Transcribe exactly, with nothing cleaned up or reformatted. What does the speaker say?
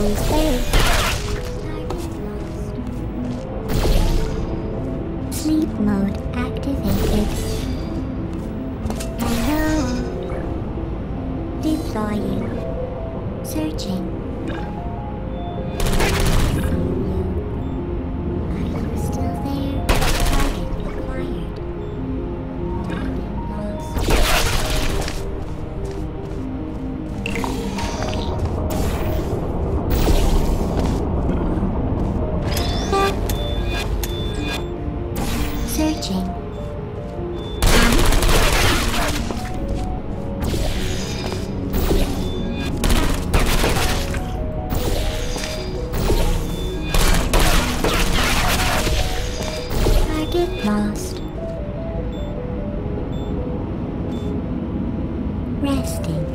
always there. Sleep mode activated. Hello. Deploying. Searching. Are you still there? Target acquired. Target lost. Searching. Target lost. Resting.